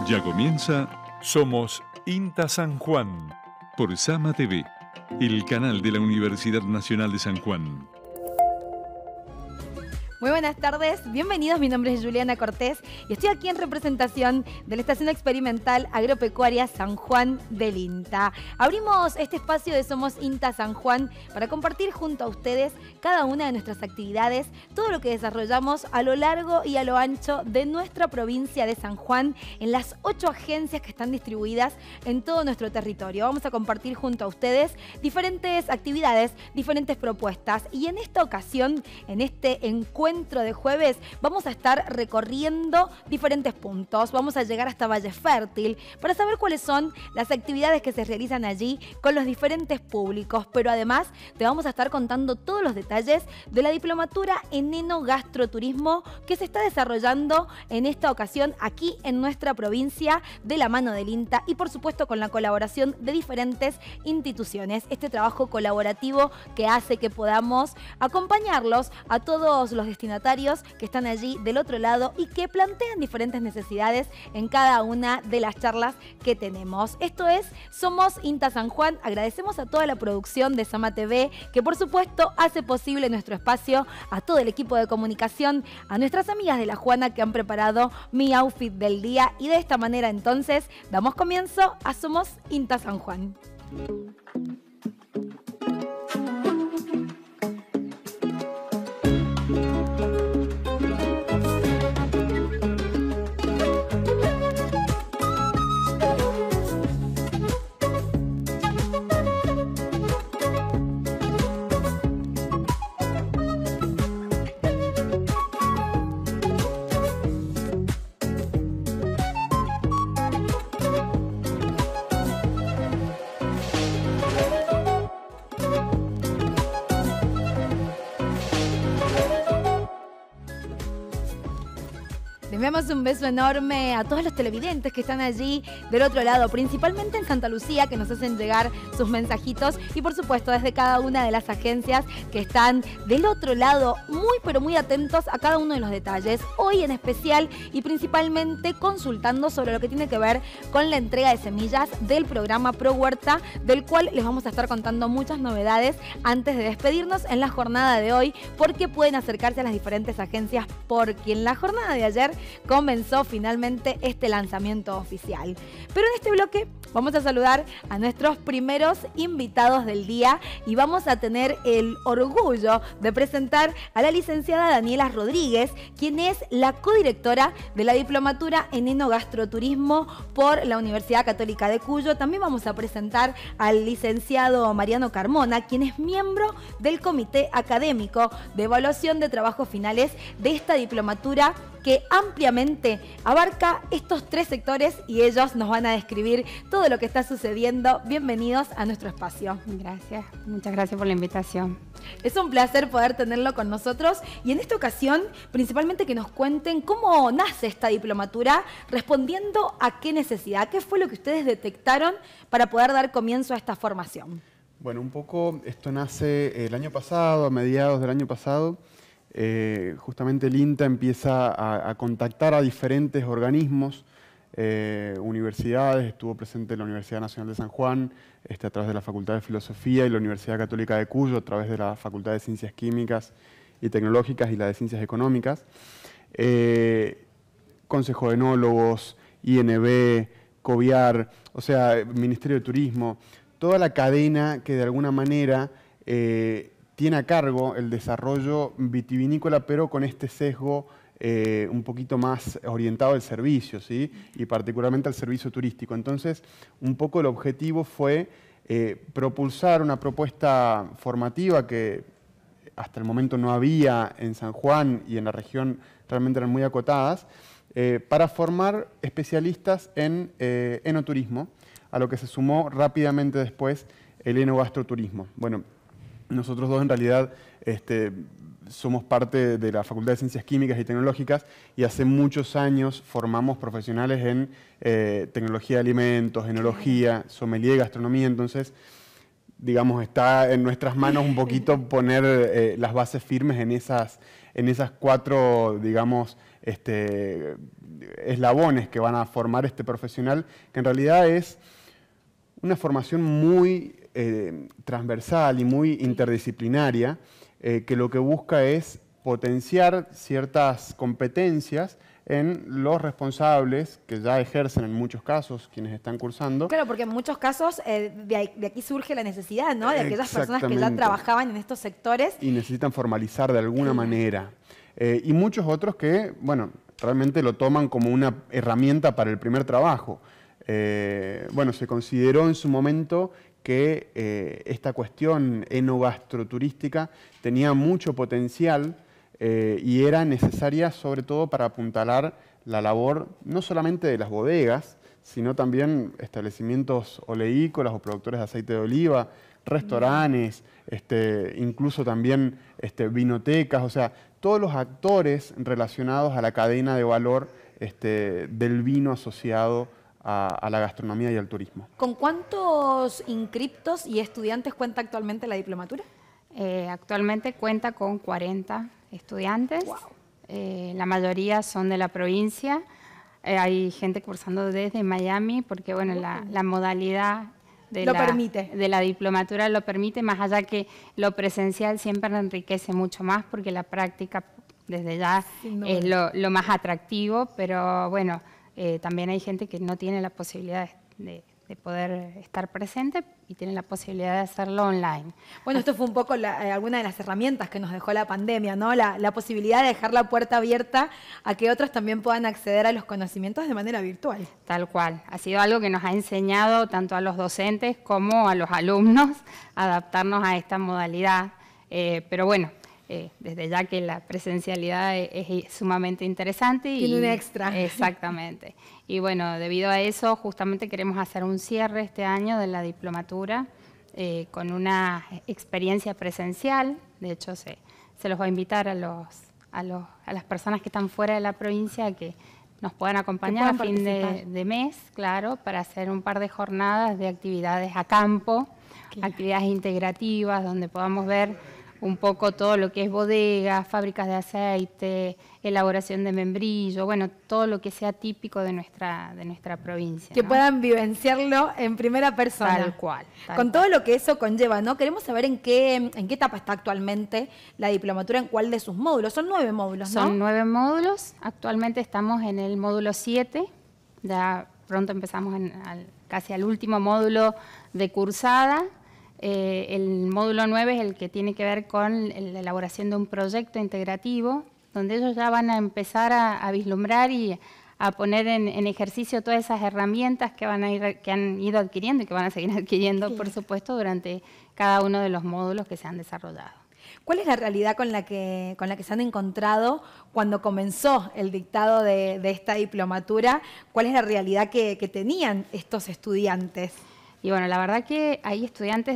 Ya comienza Somos INTA San Juan. por Sama TV, el canal de la Universidad Nacional de San Juan. Muy buenas tardes, bienvenidos, mi nombre es Juliana Cortés y estoy aquí en representación de la Estación Experimental Agropecuaria San Juan del INTA. Abrimos este espacio de Somos INTA San Juan para compartir junto a ustedes cada una de nuestras actividades, todo lo que desarrollamos a lo largo y a lo ancho de nuestra provincia de San Juan, en las 8 agencias que están distribuidas en todo nuestro territorio. Vamos a compartir junto a ustedes diferentes actividades, diferentes propuestas y en esta ocasión, en este encuentro de jueves, vamos a estar recorriendo diferentes puntos. Vamos a llegar hasta Valle Fértil para saber cuáles son las actividades que se realizan allí con los diferentes públicos, pero además te vamos a estar contando todos los detalles de la diplomatura en enogastroturismo que se está desarrollando en esta ocasión aquí en nuestra provincia de la mano del INTA y por supuesto con la colaboración de diferentes instituciones. Este trabajo colaborativo que hace que podamos acompañarlos a todos los destinatarios que están allí del otro lado y que plantean diferentes necesidades en cada una de las charlas que tenemos. Esto es Somos INTA San Juan. Agradecemos a toda la producción de Sama TV que por supuesto hace posible nuestro espacio, a todo el equipo de comunicación, a nuestras amigas de La Juana que han preparado mi outfit del día y de esta manera entonces damos comienzo a Somos INTA San Juan. Les enviamos un beso enorme a todos los televidentes que están allí del otro lado, principalmente en Santa Lucía, que nos hacen llegar sus mensajitos y por supuesto desde cada una de las agencias que están del otro lado, muy pero muy atentos a cada uno de los detalles. Hoy en especial y principalmente consultando sobre lo que tiene que ver con la entrega de semillas del programa Pro Huerta, del cual les vamos a estar contando muchas novedades antes de despedirnos en la jornada de hoy, porque pueden acercarse a las diferentes agencias porque en la jornada de ayer comenzó finalmente este lanzamiento oficial. Pero en este bloque vamos a saludar a nuestros primeros invitados del día y vamos a tener el orgullo de presentar a la licenciada Daniela Rodríguez, quien es la codirectora de la diplomatura en enogastroturismo por la Universidad Católica de Cuyo. También vamos a presentar al licenciado Mariano Carmona, quien es miembro del Comité Académico de Evaluación de Trabajos Finales de esta diplomatura que ampliamente abarca estos 3 sectores y ellos nos van a describir todo lo que está sucediendo. Bienvenidos a nuestro espacio. Gracias, muchas gracias por la invitación. Es un placer poder tenerlo con nosotros y en esta ocasión principalmente que nos cuenten cómo nace esta diplomatura, respondiendo a qué necesidad, qué fue lo que ustedes detectaron para poder dar comienzo a esta formación. Bueno, un poco esto nace el año pasado, a mediados del año pasado. Justamente el INTA empieza a contactar a diferentes organismos, universidades, estuvo presente la Universidad Nacional de San Juan, a través de la Facultad de Filosofía y la Universidad Católica de Cuyo, a través de la Facultad de Ciencias Químicas y Tecnológicas y la de Ciencias Económicas, Consejo de Enólogos, INB, COVIAR, o sea, Ministerio de Turismo, toda la cadena que de alguna manera tiene a cargo el desarrollo vitivinícola, pero con este sesgo un poquito más orientado al servicio, ¿sí? Y particularmente al servicio turístico. Entonces, un poco el objetivo fue propulsar una propuesta formativa que hasta el momento no había en San Juan y en la región, realmente eran muy acotadas, para formar especialistas en enoturismo, a lo que se sumó rápidamente después el enogastroturismo. Bueno, nosotros dos en realidad somos parte de la Facultad de Ciencias Químicas y Tecnológicas y hace muchos años formamos profesionales en tecnología de alimentos, enología, sommelier, gastronomía. Entonces, digamos, está en nuestras manos un poquito poner las bases firmes en esas 4, digamos, eslabones que van a formar este profesional, que en realidad es una formación muy transversal y muy interdisciplinaria, que lo que busca es potenciar ciertas competencias en los responsables que ya ejercen en muchos casos, quienes están cursando. Claro, porque en muchos casos de aquí surge la necesidad, ¿no? De aquellas personas que ya trabajaban en estos sectores. Y necesitan formalizar de alguna manera. Y muchos otros que, bueno, realmente lo toman como una herramienta para el primer trabajo. Bueno, se consideró en su momento que esta cuestión enogastroturística tenía mucho potencial y era necesaria sobre todo para apuntalar la labor no solamente de las bodegas, sino también establecimientos oleícolas o productores de aceite de oliva, restaurantes, incluso también vinotecas, o sea, todos los actores relacionados a la cadena de valor del vino asociado a la gastronomía y al turismo. ¿Con cuántos inscriptos y estudiantes cuenta actualmente la diplomatura? Actualmente cuenta con 40 estudiantes. Wow. La mayoría son de la provincia. Hay gente cursando desde Miami porque, bueno, la modalidad de la diplomatura lo permite, más allá que lo presencial siempre enriquece mucho más porque la práctica desde ya es lo más atractivo, pero bueno, también hay gente que no tiene la posibilidad de poder estar presente y tiene la posibilidad de hacerlo online. Bueno, esto fue un poco alguna de las herramientas que nos dejó la pandemia, ¿no? La posibilidad de dejar la puerta abierta a que otros también puedan acceder a los conocimientos de manera virtual. Tal cual. Ha sido algo que nos ha enseñado tanto a los docentes como a los alumnos a adaptarnos a esta modalidad. Pero bueno, desde ya que la presencialidad es sumamente interesante. Tiene un extra. Exactamente. Y bueno, debido a eso, justamente queremos hacer un cierre este año de la diplomatura con una experiencia presencial. De hecho, se los va a invitar a las personas que están fuera de la provincia a que nos puedan acompañar a fin de mes, claro, para hacer un par de jornadas de actividades a campo, actividades integrativas, donde podamos ver un poco todo lo que es bodegas, fábricas de aceite, elaboración de membrillo, bueno, todo lo que sea típico de nuestra provincia. Que puedan vivenciarlo en primera persona. Tal cual. Con todo lo que eso conlleva, ¿no? Queremos saber en qué etapa está actualmente la diplomatura, en cuál de sus módulos. Son 9 módulos, ¿no? Son 9 módulos. Actualmente estamos en el módulo 7. Ya pronto empezamos casi al último módulo de cursada. El módulo 9 es el que tiene que ver con la elaboración de un proyecto integrativo, donde ellos ya van a empezar a vislumbrar y a poner en ejercicio todas esas herramientas que han ido adquiriendo y que van a seguir adquiriendo, por supuesto, durante cada uno de los módulos que se han desarrollado. ¿Cuál es la realidad con la que se han encontrado cuando comenzó el dictado de esta diplomatura? ¿Cuál es la realidad que tenían estos estudiantes? Y bueno, la verdad que hay estudiantes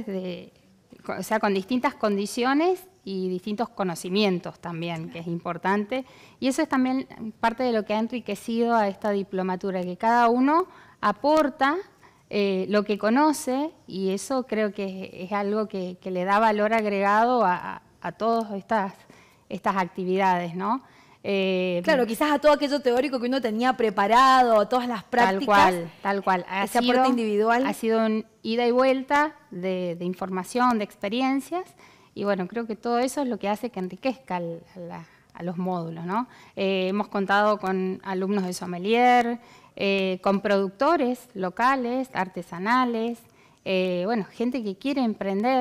con distintas condiciones y distintos conocimientos también, que es importante. Y eso es también parte de lo que ha enriquecido a esta diplomatura, que cada uno aporta lo que conoce, y eso creo que es algo que le da valor agregado a todas estas actividades, ¿no? Claro, quizás a todo aquello teórico que uno tenía preparado, todas las prácticas. Tal cual. Ese aporte individual. Ha sido un ida y vuelta de información, de experiencias, y bueno, creo que todo eso es lo que hace que enriquezca a los módulos, ¿no? Hemos contado con alumnos de sommelier, con productores locales, artesanales, bueno, gente que quiere emprender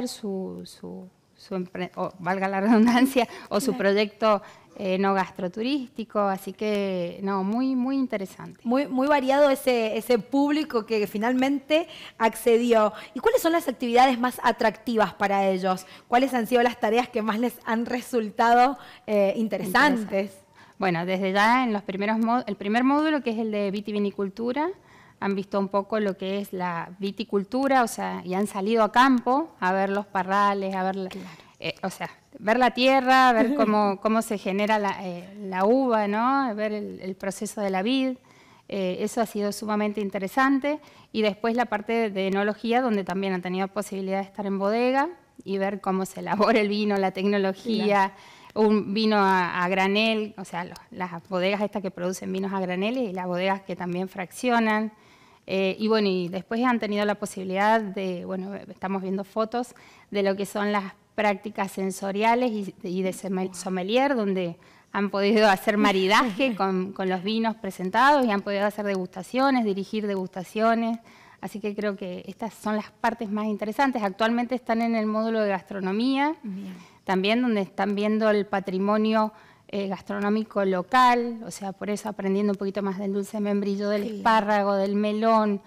valga la redundancia, o su proyecto no gastroturístico, así que no, muy, muy interesante. Muy variado ese público que finalmente accedió. ¿Y cuáles son las actividades más atractivas para ellos? ¿Cuáles han sido las tareas que más les han resultado interesantes? Bueno, desde ya en el primer módulo, que es el de vitivinicultura, han visto un poco lo que es la viticultura, o sea, y han salido a campo a ver los parrales, a ver, ver la tierra, ver cómo se genera la uva, ¿no? Ver el proceso de la vid. Eso ha sido sumamente interesante. Y después la parte de enología, donde también han tenido posibilidad de estar en bodega y ver cómo se elabora el vino, la tecnología, un vino a granel, o sea, las bodegas estas que producen vinos a granel y las bodegas que también fraccionan. Y bueno, y después han tenido la posibilidad de, bueno, estamos viendo fotos de lo que son las prácticas sensoriales y de sommelier, donde han podido hacer maridaje con los vinos presentados y han podido hacer degustaciones, dirigir degustaciones. Así que creo que estas son las partes más interesantes. Actualmente están en el módulo de gastronomía, también donde están viendo el patrimonio gastronómico local, o sea, por eso aprendiendo un poquito más del dulce membrillo, del espárrago, del melón,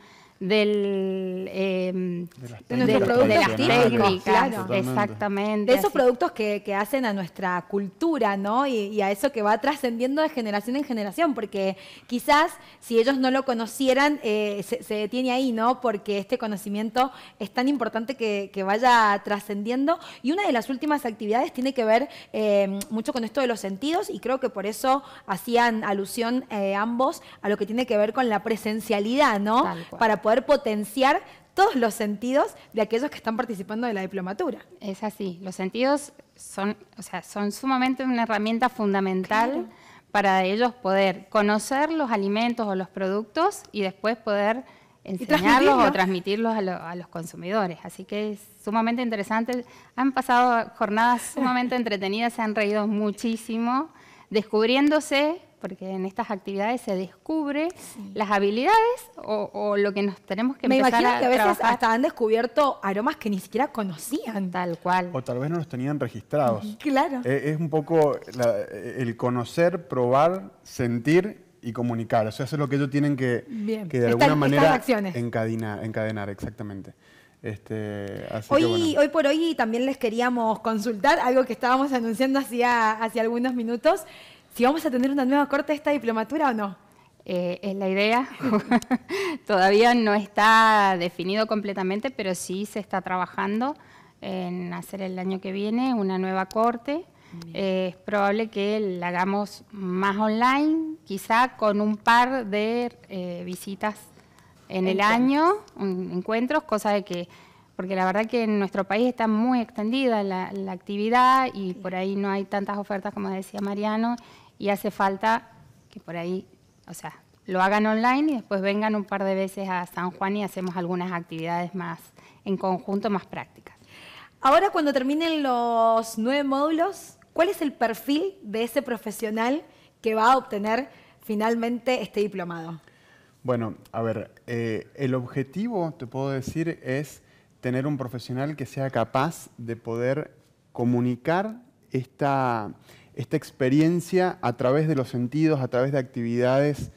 de nuestros productos técnicas, claro. Exactamente. De esos productos que hacen a nuestra cultura, ¿no? Y a eso que va trascendiendo de generación en generación, porque quizás si ellos no lo conocieran, se detiene ahí, ¿no? Porque este conocimiento es tan importante que vaya trascendiendo. Y una de las últimas actividades tiene que ver mucho con esto de los sentidos, y creo que por eso hacían alusión ambos a lo que tiene que ver con la presencialidad, ¿no? Para poder potenciar todos los sentidos de aquellos que están participando de la diplomatura. Es así, los sentidos son sumamente una herramienta fundamental para ellos poder conocer los alimentos o los productos y después poder enseñarlos o transmitirlos a los consumidores. Así que es sumamente interesante. Han pasado jornadas sumamente entretenidas, se han reído muchísimo, descubriéndose, porque en estas actividades se descubre las habilidades o lo que nos tenemos que empezar a trabajar. Me imagino que a veces hasta han descubierto aromas que ni siquiera conocían. Tal cual. O tal vez no los tenían registrados. Claro. Es un poco el conocer, probar, sentir y comunicar. O sea, eso es lo que ellos tienen que de alguna manera encadenar, exactamente. Hoy por hoy también les queríamos consultar algo que estábamos anunciando hacía algunos minutos. Si vamos a tener una nueva corte de esta diplomatura o no. Es la idea. Todavía no está definido completamente, pero sí se está trabajando en hacer el año que viene una nueva corte. Es probable que la hagamos más online, quizá con un par de visitas en el año, encuentros, cosa de que, porque la verdad que en nuestro país está muy extendida la actividad y por ahí no hay tantas ofertas como decía Mariano, y hace falta que por ahí, o sea, lo hagan online y después vengan un par de veces a San Juan y hacemos algunas actividades más en conjunto, más prácticas. Ahora, cuando terminen los 9 módulos, ¿cuál es el perfil de ese profesional que va a obtener finalmente este diplomado? Bueno, a ver, el objetivo, te puedo decir, es tener un profesional que sea capaz de poder comunicar esta experiencia a través de los sentidos, a través de actividades,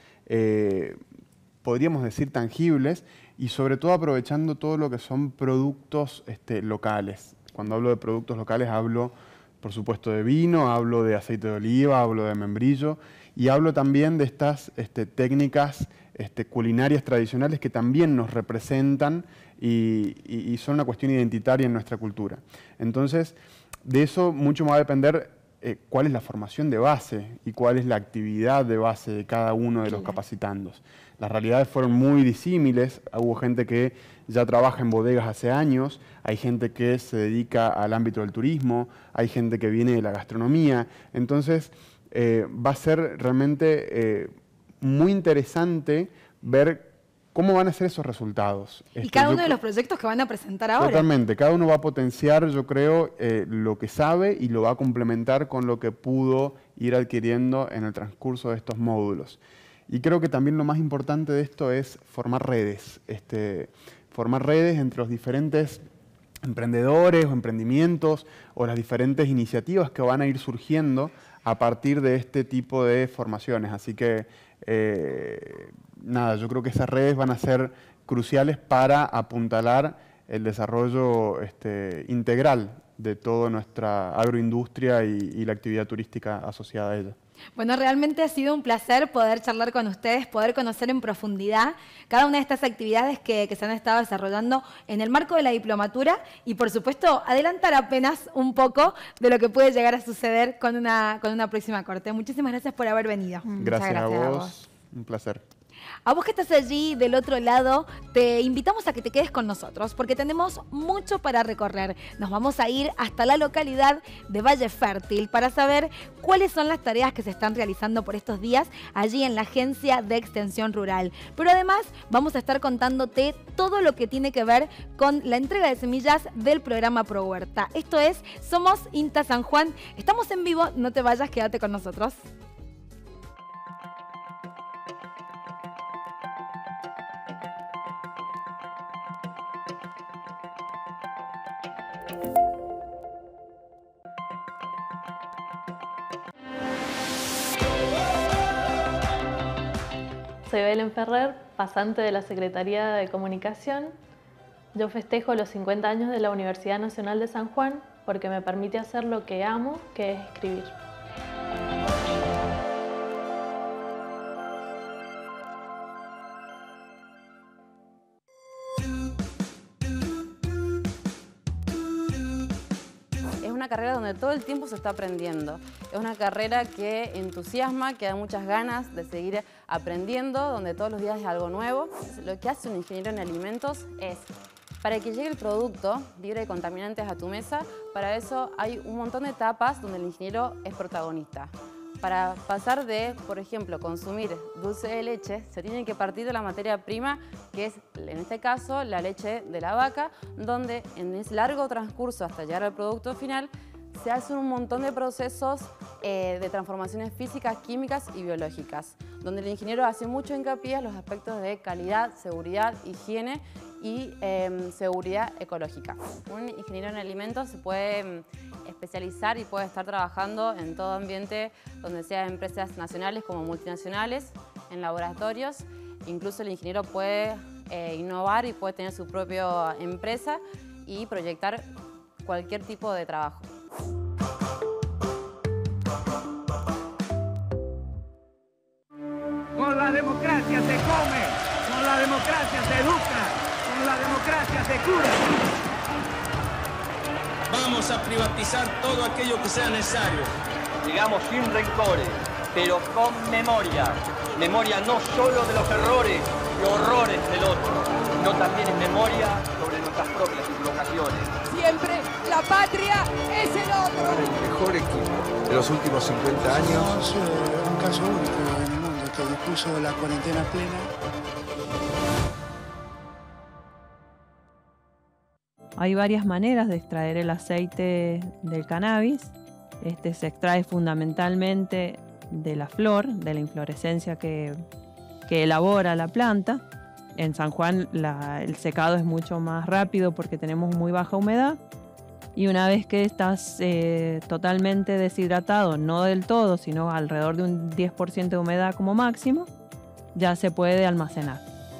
podríamos decir, tangibles, y sobre todo aprovechando todo lo que son productos locales. Cuando hablo de productos locales hablo, por supuesto, de vino, hablo de aceite de oliva, hablo de membrillo, y hablo también de estas técnicas culinarias tradicionales que también nos representan y son una cuestión identitaria en nuestra cultura. Entonces, de eso mucho va a depender cuál es la formación de base y cuál es la actividad de base de cada uno de los capacitandos. Las realidades fueron muy disímiles. Hubo gente que ya trabaja en bodegas hace años, hay gente que se dedica al ámbito del turismo, hay gente que viene de la gastronomía. Entonces, va a ser realmente muy interesante ver cómo van a ser esos resultados. Y cada uno de los proyectos que van a presentar ahora. Totalmente. Cada uno va a potenciar, yo creo, lo que sabe y lo va a complementar con lo que pudo ir adquiriendo en el transcurso de estos módulos. Y creo que también lo más importante de esto es formar redes. Formar redes entre los diferentes emprendedores o emprendimientos o las diferentes iniciativas que van a ir surgiendo a partir de este tipo de formaciones. Así que nada, yo creo que esas redes van a ser cruciales para apuntalar el desarrollo integral de toda nuestra agroindustria y la actividad turística asociada a ella. Bueno, realmente ha sido un placer poder charlar con ustedes, poder conocer en profundidad cada una de estas actividades que se han estado desarrollando en el marco de la diplomatura y, por supuesto, adelantar apenas un poco de lo que puede llegar a suceder con una próxima corte. Muchísimas gracias por haber venido. Gracias a vos. Un placer. A vos que estás allí del otro lado, te invitamos a que te quedes con nosotros porque tenemos mucho para recorrer. Nos vamos a ir hasta la localidad de Valle Fértil para saber cuáles son las tareas que se están realizando por estos días allí en la Agencia de Extensión Rural. Pero además vamos a estar contándote todo lo que tiene que ver con la entrega de semillas del programa Pro Huerta. Esto es Somos INTA San Juan. Estamos en vivo, no te vayas, quédate con nosotros. Soy Belén Ferrer, pasante de la Secretaría de Comunicación. Yo festejo los 50 años de la Universidad Nacional de San Juan porque me permite hacer lo que amo, que es escribir. Es una carrera donde todo el tiempo se está aprendiendo. Es una carrera que entusiasma, que da muchas ganas de seguir aprendiendo, donde todos los días es algo nuevo. Lo que hace un ingeniero en alimentos es, para que llegue el producto libre de contaminantes a tu mesa, para eso hay un montón de etapas donde el ingeniero es protagonista. Para pasar de, por ejemplo, consumir dulce de leche, se tiene que partir de la materia prima, que es, en este caso, la leche de la vaca, donde en ese largo transcurso hasta llegar al producto final, se hacen un montón de procesos de transformaciones físicas, químicas y biológicas, donde el ingeniero hace mucho hincapié en los aspectos de calidad, seguridad, higiene y seguridad ecológica. Un ingeniero en alimentos se puede especializar y puede estar trabajando en todo ambiente, donde sea empresas nacionales como multinacionales, en laboratorios. Incluso el ingeniero puede innovar y puede tener su propia empresa y proyectar cualquier tipo de trabajo. Con la democracia se come, con la democracia se educa, con la democracia se cura. Vamos a privatizar todo aquello que sea necesario. Digamos sin rencores, pero con memoria. Memoria no solo de los errores y horrores del otro, sino también en memoria sobre nuestras propias equivocaciones. Siempre la patria es el otro. El mejor equipo de los últimos 50 años. Somos un caso único en el mundo que dispuso la cuarentena plena. Hay varias maneras de extraer el aceite del cannabis. Este se extrae fundamentalmente de la flor, de la inflorescencia que elabora la planta. En San Juan el secado es mucho más rápido porque tenemos muy baja humedad. Y una vez que estás totalmente deshidratado, no del todo, sino alrededor de un 10% de humedad como máximo, ya se puede almacenar.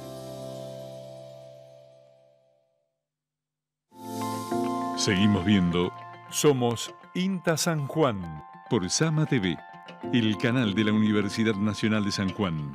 Seguimos viendo Somos INTA San Juan por Sama TV, el canal de la Universidad Nacional de San Juan.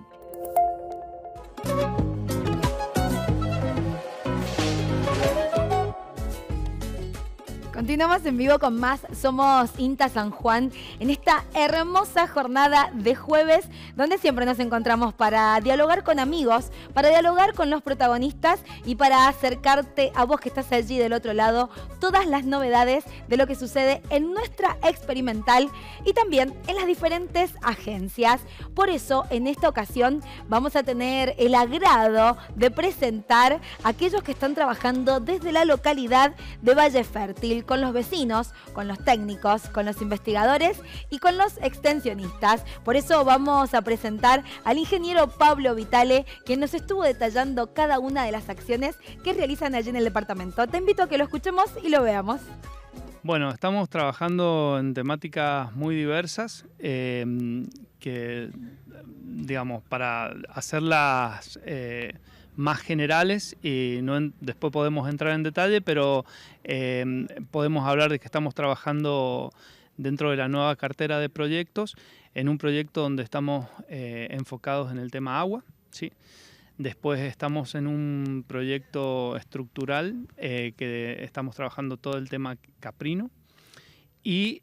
Continuamos en vivo con más Somos INTA San Juan en esta hermosa jornada de jueves donde siempre nos encontramos para dialogar con amigos, para dialogar con los protagonistas y para acercarte a vos que estás allí del otro lado todas las novedades de lo que sucede en nuestra experimental y también en las diferentes agencias. Por eso en esta ocasión vamos a tener el agrado de presentar a aquellos que están trabajando desde la localidad de Valle Fértil, con los vecinos, con los técnicos, con los investigadores y con los extensionistas. Por eso vamos a presentar al ingeniero Pablo Vitale, quien nos estuvo detallando cada una de las acciones que realizan allí en el departamento. Te invito a que lo escuchemos y lo veamos. Bueno, estamos trabajando en temáticas muy diversas que, digamos, para hacerlas más generales y después podemos entrar en detalle, pero podemos hablar de que estamos trabajando dentro de la nueva cartera de proyectos en un proyecto donde estamos enfocados en el tema agua, ¿sí? Después estamos en un proyecto estructural que estamos trabajando todo el tema caprino y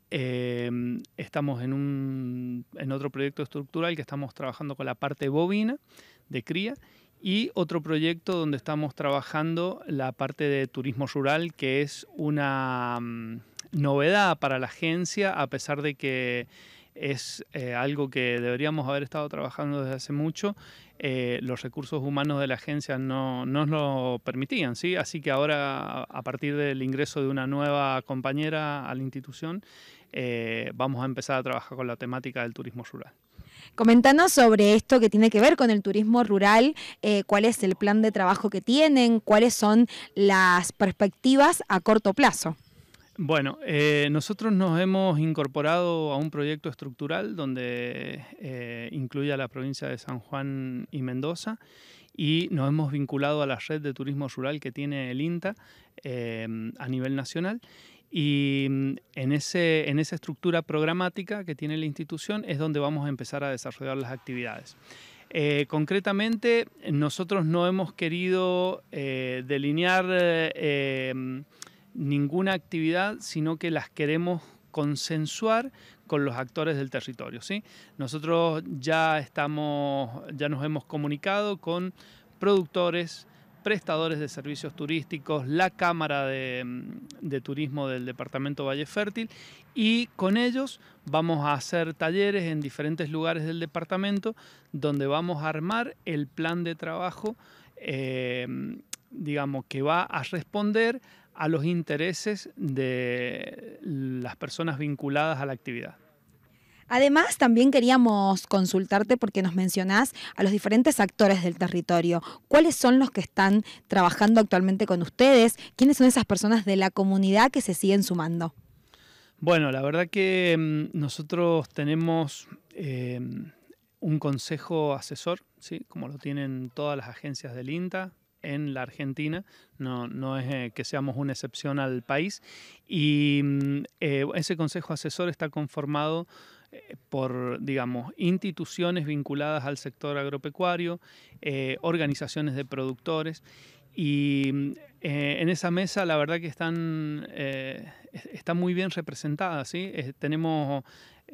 estamos en otro proyecto estructural que estamos trabajando con la parte bovina, cría. Y otro proyecto donde estamos trabajando la parte de turismo rural, que es una novedad para la agencia, a pesar de que es algo que deberíamos haber estado trabajando desde hace mucho. Los recursos humanos de la agencia no nos lo permitían, ¿sí? Así que ahora, a partir del ingreso de una nueva compañera a la institución, vamos a empezar a trabajar con la temática del turismo rural. Coméntanos sobre esto que tiene que ver con el turismo rural, cuál es el plan de trabajo que tienen, cuáles son las perspectivas a corto plazo. Bueno, nosotros nos hemos incorporado a un proyecto estructural donde incluye a la provincia de San Juan y Mendoza, y nos hemos vinculado a la red de turismo rural que tiene el INTA a nivel nacional. Y en esa estructura programática que tiene la institución es donde vamos a empezar a desarrollar las actividades. Concretamente, nosotros no hemos querido delinear ninguna actividad, sino que las queremos consensuar con los actores del territorio, ¿sí? Nosotros ya nos hemos comunicado con productores, prestadores de servicios turísticos, la Cámara de Turismo del Departamento Valle Fértil, y con ellos vamos a hacer talleres en diferentes lugares del departamento donde vamos a armar el plan de trabajo, digamos, que va a responder a los intereses de las personas vinculadas a la actividad. Además, también queríamos consultarte porque nos mencionás a los diferentes actores del territorio. ¿Cuáles son los que están trabajando actualmente con ustedes? ¿Quiénes son esas personas de la comunidad que se siguen sumando? Bueno, la verdad que nosotros tenemos un consejo asesor, ¿sí? Como lo tienen todas las agencias del INTA en la Argentina, no es que seamos una excepción al país, y ese consejo asesor está conformado por, digamos, instituciones vinculadas al sector agropecuario, organizaciones de productores, y en esa mesa la verdad que está muy bien representada, ¿sí? Tenemos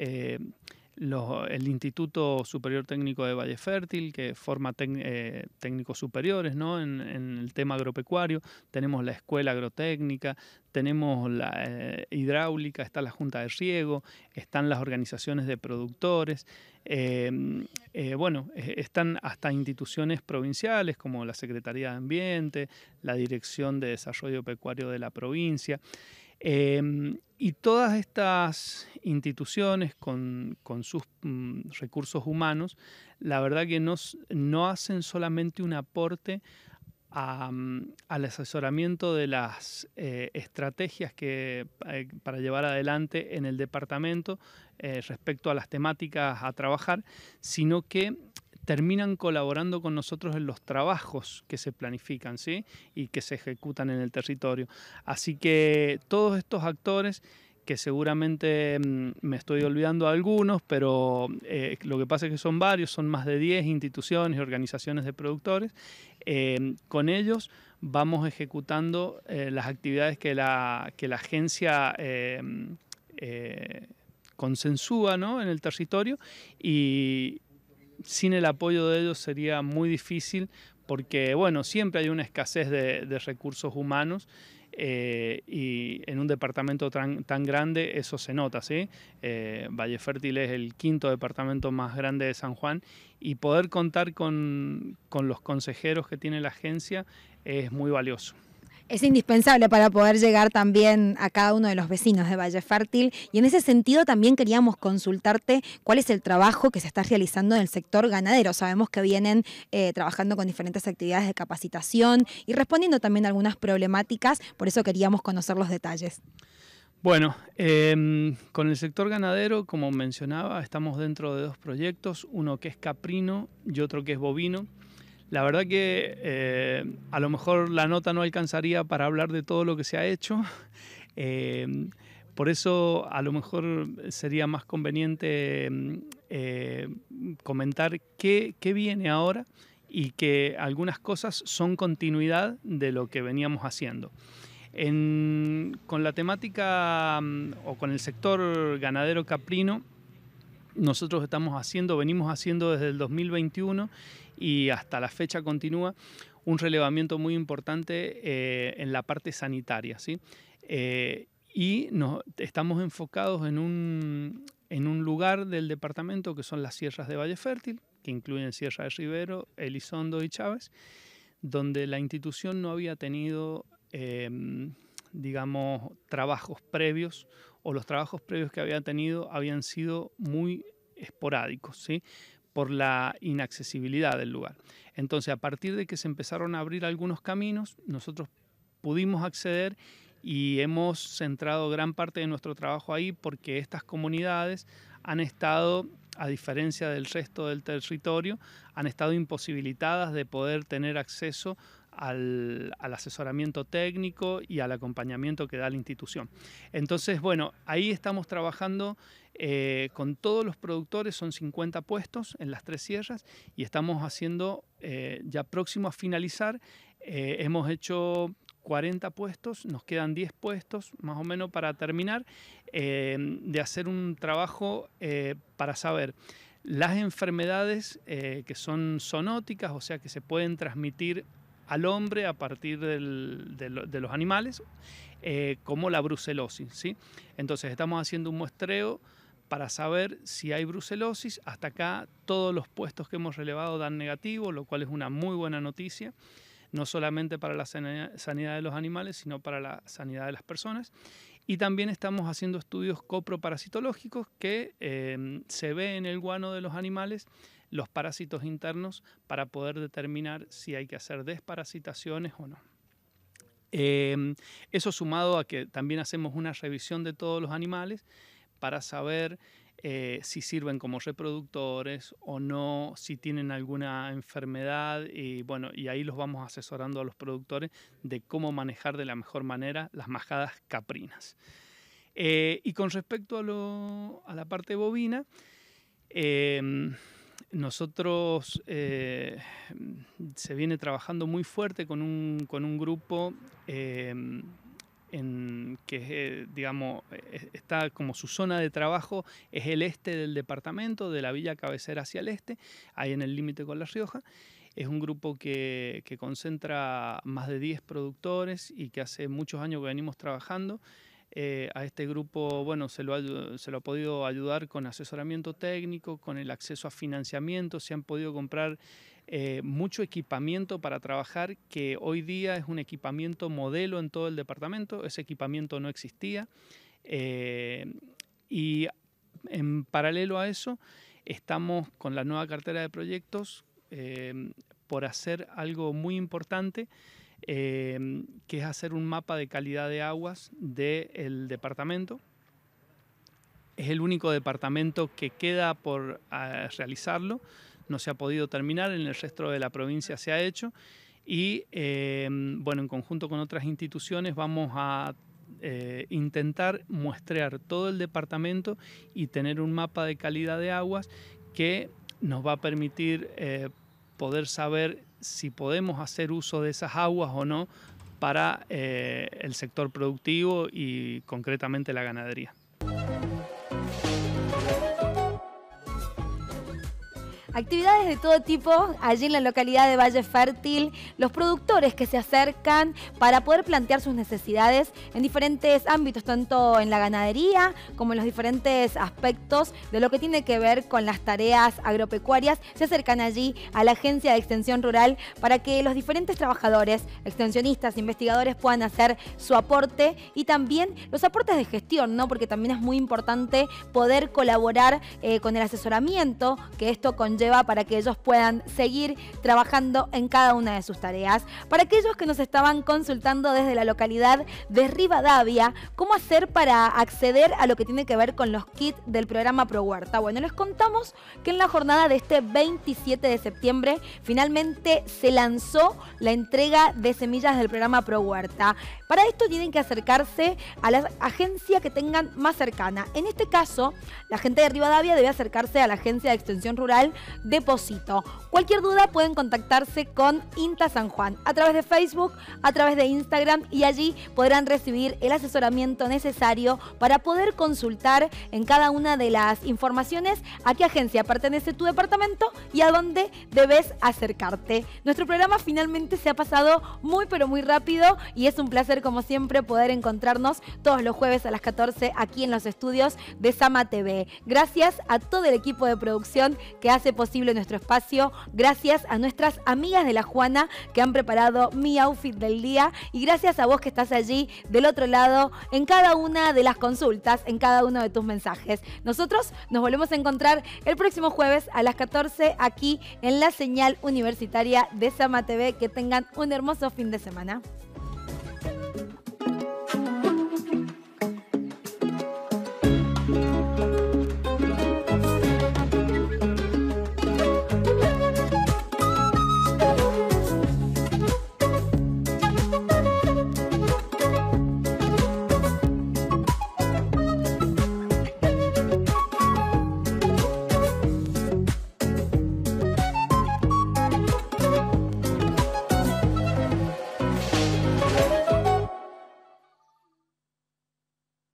el Instituto Superior Técnico de Valle Fértil, que forma técnicos superiores, ¿no? en el tema agropecuario. Tenemos la Escuela Agrotécnica, tenemos la hidráulica, está la Junta de Riego, están las organizaciones de productores. Bueno, están hasta instituciones provinciales como la Secretaría de Ambiente, la Dirección de Desarrollo Pecuario de la provincia. Y todas estas instituciones con sus recursos humanos, la verdad que no hacen solamente un aporte al asesoramiento de las estrategias para llevar adelante en el departamento respecto a las temáticas a trabajar, sino que terminan colaborando con nosotros en los trabajos que se planifican, ¿sí? Y que se ejecutan en el territorio. Así que todos estos actores, que seguramente me estoy olvidando de algunos, pero lo que pasa es que son varios, son más de 10 instituciones y organizaciones de productores. Con ellos vamos ejecutando las actividades que la agencia consensúa, ¿no? En el territorio, y sin el apoyo de ellos sería muy difícil porque, bueno, siempre hay una escasez de recursos humanos y en un departamento tan grande eso se nota, ¿sí? Valle Fértil es el 5º departamento más grande de San Juan, y poder contar con los consejeros que tiene la agencia es muy valioso. Es indispensable para poder llegar también a cada uno de los vecinos de Valle Fértil, y en ese sentido también queríamos consultarte cuál es el trabajo que se está realizando en el sector ganadero. Sabemos que vienen trabajando con diferentes actividades de capacitación y respondiendo también a algunas problemáticas, por eso queríamos conocer los detalles. Bueno, con el sector ganadero, como mencionaba, estamos dentro de 2 proyectos, uno que es caprino y otro que es bovino. La verdad que a lo mejor la nota no alcanzaría para hablar de todo lo que se ha hecho. Por eso a lo mejor sería más conveniente comentar qué viene ahora y que algunas cosas son continuidad de lo que veníamos haciendo. Con la temática o con el sector ganadero caprino, nosotros venimos haciendo desde el 2021, y hasta la fecha continúa un relevamiento muy importante en la parte sanitaria, ¿sí? Y estamos enfocados en un lugar del departamento que son las sierras de Valle Fértil, que incluyen Sierra de Rivero, Elizondo y Chávez, donde la institución no había tenido, digamos, trabajos previos, o los trabajos previos que había tenido habían sido muy esporádicos, ¿sí? Por la inaccesibilidad del lugar. Entonces, a partir de que se empezaron a abrir algunos caminos, nosotros pudimos acceder y hemos centrado gran parte de nuestro trabajo ahí, porque estas comunidades han estado, a diferencia del resto del territorio, han estado imposibilitadas de poder tener acceso al asesoramiento técnico y al acompañamiento que da la institución. Entonces, bueno, ahí estamos trabajando con todos los productores, son 50 puestos en las 3 sierras, y estamos haciendo, ya próximo a finalizar, hemos hecho 40 puestos, nos quedan 10 puestos más o menos para terminar, de hacer un trabajo para saber las enfermedades que son zoonóticas, o sea que se pueden transmitir al hombre a partir de los animales, como la brucelosis, ¿sí? Entonces estamos haciendo un muestreo para saber si hay brucelosis. Hasta acá todos los puestos que hemos relevado dan negativo, lo cual es una muy buena noticia, no solamente para la sanidad de los animales, sino para la sanidad de las personas. Y también estamos haciendo estudios coproparasitológicos que se ve en el guano de los animales los parásitos internos para poder determinar si hay que hacer desparasitaciones o no. Eso sumado a que también hacemos una revisión de todos los animales para saber si sirven como reproductores o no, si tienen alguna enfermedad, y bueno, y ahí los vamos asesorando a los productores de cómo manejar de la mejor manera las majadas caprinas. Y con respecto a la parte bovina, nosotros se viene trabajando muy fuerte con un grupo que digamos, está como su zona de trabajo es el este del departamento, de la Villa Cabecera hacia el este, ahí en el límite con La Rioja. Es un grupo que concentra más de 10 productores y que hace muchos años que venimos trabajando. A este grupo, bueno, se lo ha podido ayudar con asesoramiento técnico, con el acceso a financiamiento, se han podido comprar mucho equipamiento para trabajar, que hoy día es un equipamiento modelo en todo el departamento. Ese equipamiento no existía, y en paralelo a eso estamos con la nueva cartera de proyectos por hacer algo muy importante, que es hacer un mapa de calidad de aguas del departamento. Es el único departamento que queda por realizarlo, no se ha podido terminar, en el resto de la provincia se ha hecho, y bueno, en conjunto con otras instituciones vamos a intentar muestrear todo el departamento y tener un mapa de calidad de aguas que nos va a permitir poder saber si podemos hacer uso de esas aguas o no para el sector productivo y concretamente la ganadería. Actividades de todo tipo allí en la localidad de Valle Fértil, los productores que se acercan para poder plantear sus necesidades en diferentes ámbitos, tanto en la ganadería como en los diferentes aspectos de lo que tiene que ver con las tareas agropecuarias. Se acercan allí a la Agencia de Extensión Rural para que los diferentes trabajadores, extensionistas, investigadores puedan hacer su aporte, y también los aportes de gestión, ¿no? Porque también es muy importante poder colaborar con el asesoramiento que esto conlleva para que ellos puedan seguir trabajando en cada una de sus tareas. Para aquellos que nos estaban consultando desde la localidad de Rivadavia, ¿cómo hacer para acceder a lo que tiene que ver con los kits del programa Pro Huerta? Bueno, les contamos que en la jornada de este 27 de septiembre finalmente se lanzó la entrega de semillas del programa Pro Huerta. Para esto tienen que acercarse a la agencia que tengan más cercana. En este caso, la gente de Rivadavia debe acercarse a la Agencia de Extensión Rural Deposito. Cualquier duda pueden contactarse con INTA San Juan a través de Facebook, a través de Instagram, y allí podrán recibir el asesoramiento necesario para poder consultar en cada una de las informaciones a qué agencia pertenece tu departamento y a dónde debes acercarte. Nuestro programa finalmente se ha pasado muy pero muy rápido y es un placer como siempre poder encontrarnos todos los jueves a las 14 aquí en los estudios de Sama TV. Gracias a todo el equipo de producción que hace posible nuestro espacio, gracias a nuestras amigas de La Juana que han preparado mi outfit del día y gracias a vos que estás allí del otro lado en cada una de las consultas, en cada uno de tus mensajes. Nosotros nos volvemos a encontrar el próximo jueves a las 14 aquí en la señal universitaria de Sama TV. Que tengan un hermoso fin de semana.